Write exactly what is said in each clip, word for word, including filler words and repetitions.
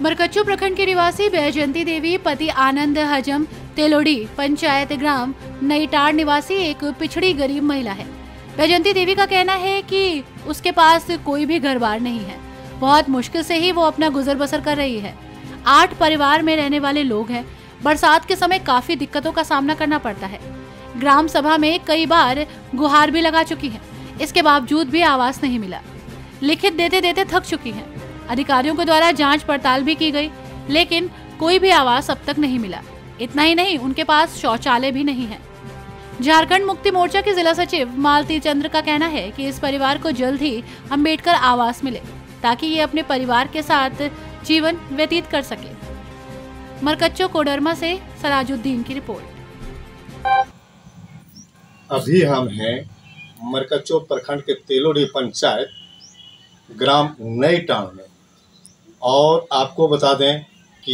मरकच्चो प्रखंड के निवासी बैजयंती देवी पति आनंद हजम तेलोड़ी पंचायत ग्राम नईटाड़ निवासी एक पिछड़ी गरीब महिला है। बैजयंती देवी का कहना है कि उसके पास कोई भी घर बार नहीं है। बहुत मुश्किल से ही वो अपना गुजर बसर कर रही है। आठ परिवार में रहने वाले लोग हैं। बरसात के समय काफी दिक्कतों का सामना करना पड़ता है। ग्राम सभा में कई बार गुहार भी लगा चुकी है, इसके बावजूद भी आवास नहीं मिला। लिखित देते देते थक चुकी है। अधिकारियों के द्वारा जांच पड़ताल भी की गई, लेकिन कोई भी आवास अब तक नहीं मिला। इतना ही नहीं, उनके पास शौचालय भी नहीं है। झारखंड मुक्ति मोर्चा के जिला सचिव मालती चंद्र का कहना है कि इस परिवार को जल्द ही अम्बेडकर आवास मिले, ताकि ये अपने परिवार के साथ जीवन व्यतीत कर सके। मरकच्चो कोडरमा से सराजुद्दीन की रिपोर्ट। अभी हम हैं मरकच्चो प्रखंड के तेलोड़ी पंचायत ग्राम नईटाड़ में, और आपको बता दें कि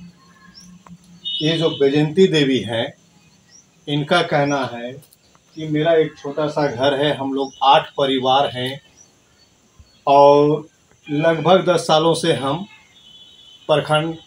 ये जो बैजयंती देवी हैं, इनका कहना है कि मेरा एक छोटा सा घर है, हम लोग आठ परिवार हैं और लगभग दस सालों से हम प्रखंड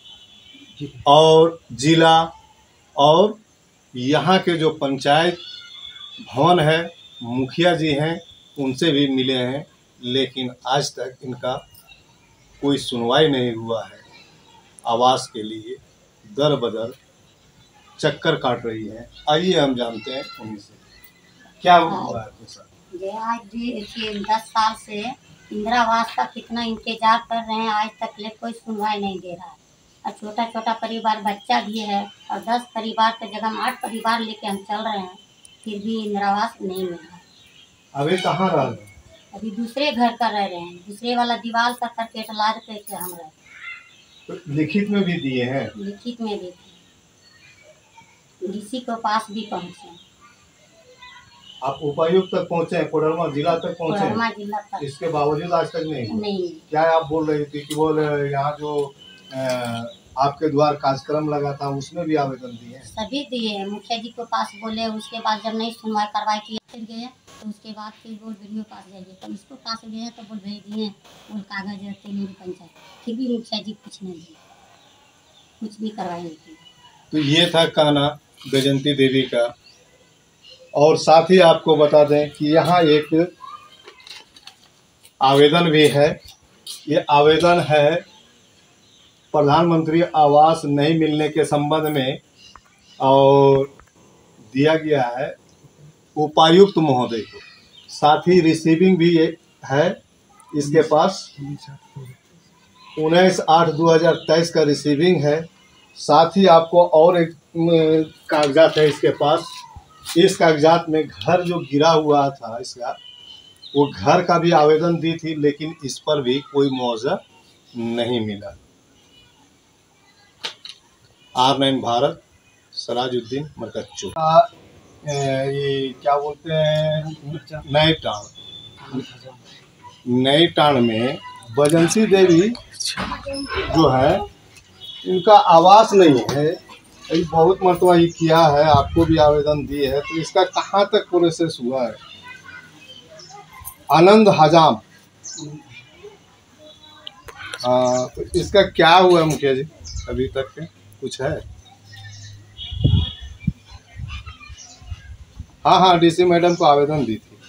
और जिला और यहाँ के जो पंचायत भवन है, मुखिया जी हैं, उनसे भी मिले हैं, लेकिन आज तक इनका कोई सुनवाई नहीं हुआ है। आवास के लिए दर बदर चक्कर काट रही है। आइए हम जानते हैं उन्हीं से क्या हुआ है आपके साथ। ये आज भी दस साल से इंदिरा आवास का कितना इंतजार कर रहे हैं, आज तक ले कोई सुनवाई नहीं दे रहा है। और छोटा छोटा परिवार बच्चा भी है, और दस परिवार की जगह हम आठ परिवार लेके हम चल रहे हैं, फिर भी इंदिरा आवास नहीं मिल रहा। अभी कहाँ रह रहे हैं? अभी दूसरे घर का रह रहे हैं, दूसरे वाला दीवार सा करके लाद करके हम रहे। तो लिखित में भी दिए हैं? लिखित में भी डीसी के पास भी पहुँचे। आप उपायुक्त तक पहुँचे, कोडरमा जिला तक पहुँचे? कोडरमा जिला तक। इसके बावजूद आज तक नहीं? नहीं। क्या आप बोल रही थी कि वो यहाँ जो आ, आपके द्वार कार्यक्रम लगा था, उसमें भी आवेदन दिए हैं? सभी दिए हैं, मुखिया जी के पास बोले, उसके बाद जब नहीं सुनवाई कार्रवाई की फिर गए, तो उसके बाद फिर बोल वीडियो पास जाइए, तो इसको पास गए तो बोल भेज दिए बोल कागज तेलोड़ी पंचायत, फिर भी मुखिया जी कुछ नहीं दिए, कुछ भी कार्रवाई नहीं की। तो ये था कहना बैजयंती देवी का। और साथ ही आपको बता दें कि यहाँ एक आवेदन भी है। ये आवेदन है प्रधानमंत्री आवास नहीं मिलने के संबंध में, और दिया गया है उपायुक्त महोदय को। साथ ही रिसीविंग भी है इसके पास, उन्नीस आठ दो हज़ार तेईस का रिसीविंग है। साथ ही आपको और एक कागजात है इसके पास। इस कागजात में घर जो गिरा हुआ था इसका, वो घर का भी आवेदन दी थी, लेकिन इस पर भी कोई मुआवजा नहीं मिला। R nine Bharat, Sarajuddin, Markachcho. ये क्या बोलते हैं, नईटाड़। नईटाड़ में बैजयंती देवी जो है, इनका आवास नहीं है। बहुत मरतबा ये किया है, आपको भी आवेदन दिए है, तो इसका कहाँ तक प्रोसेस हुआ है? आनंद हजाम, हाँ, तो इसका क्या हुआ है मुखिया जी अभी तक के? कुछ है? हाँ हाँ, डीसी मैडम को आवेदन दी थी।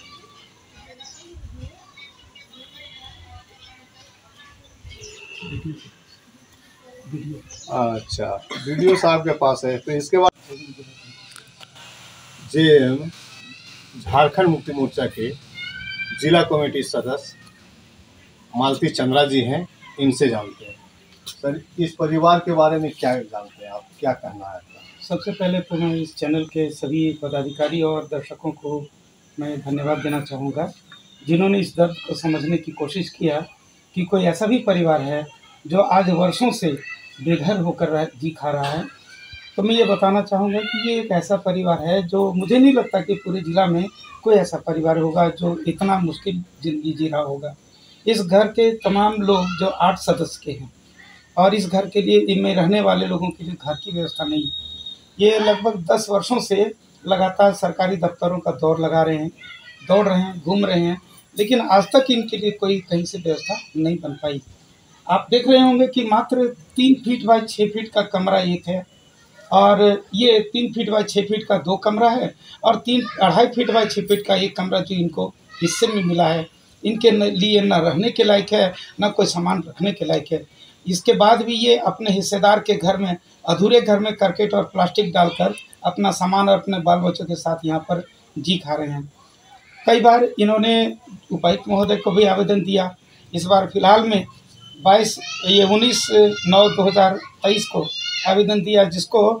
अच्छा, वीडियो साहब के पास है। तो इसके बाद जे झारखंड मुक्ति मोर्चा के जिला कमेटी सदस्य मालती चंद्रा जी हैं, इनसे जानते हैं। सर, इस परिवार के बारे में क्या जानते हैं आप, क्या कहना है आपका? सबसे पहले तो मैं इस चैनल के सभी पदाधिकारी और दर्शकों को मैं धन्यवाद देना चाहूँगा, जिन्होंने इस दर्द को समझने की कोशिश किया कि कोई ऐसा भी परिवार है जो आज वर्षों से बेघर होकर रह जी खा रहा है। तो मैं ये बताना चाहूँगा कि ये एक ऐसा परिवार है जो मुझे नहीं लगता कि पूरे ज़िला में कोई ऐसा परिवार होगा जो इतना मुश्किल ज़िंदगी जी रहा होगा। इस घर के तमाम लोग जो आठ सदस्य के हैं, और इस घर के लिए इनमें रहने वाले लोगों के लिए घर की व्यवस्था नहीं। ये लगभग दस वर्षों से लगातार सरकारी दफ्तरों का दौर लगा रहे हैं, दौड़ रहे हैं, घूम रहे हैं, लेकिन आज तक इनके लिए कोई कहीं से व्यवस्था नहीं बन पाई। आप देख रहे होंगे कि मात्र तीन फीट बाई छः फीट का कमरा एक है, और ये तीन फीट बाई छः फीट का दो कमरा है, और तीन अढ़ाई फीट बाई छः फीट का एक कमरा जो इनको हिस्से में मिला है। इनके न, लिए न रहने के लायक है, न कोई सामान रखने के लायक है। इसके बाद भी ये अपने हिस्सेदार के घर में, अधूरे घर में करकट और प्लास्टिक डालकर अपना सामान और अपने बाल बच्चों के साथ यहाँ पर जी खा रहे हैं। कई बार इन्होंने उपायुक्त महोदय को भी आवेदन दिया। इस बार फिलहाल में बाईस ये उन्नीस नौ दो हज़ार तेईस को आवेदन दिया, जिसको